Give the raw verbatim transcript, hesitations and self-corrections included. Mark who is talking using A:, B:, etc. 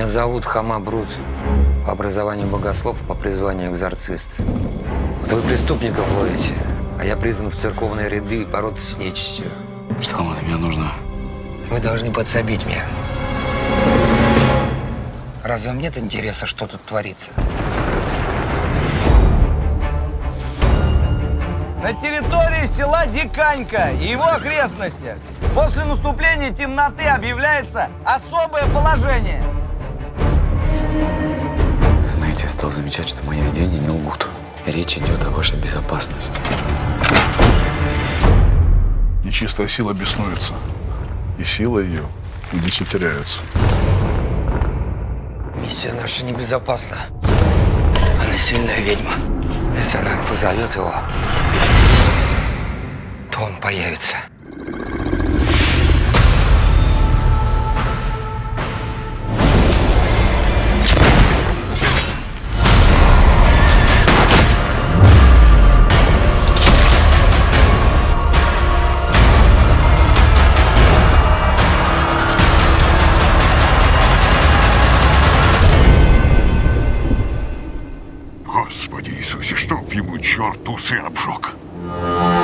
A: Меня зовут Хома Брут. По образованию богослов, по призванию экзорцист. Вот вы преступников ловите, а я призван в церковные ряды бороться с нечистью.
B: Что вам от меня нужно?
A: Вы должны подсобить мне. Разве вам нет интереса, что тут творится?
C: На территории села Диканька и его окрестностях после наступления темноты объявляется особое положение.
B: Знаете, я стал замечать, что мои видения не лгут. Речь идет о вашей безопасности.
D: Нечистая сила беснуется, и сила ее удесятеряется.
A: Миссия наша небезопасна. Она сильная ведьма. Если она позовет его, то он появится.
E: Господи Иисусе, чтоб ему черт усы обжег.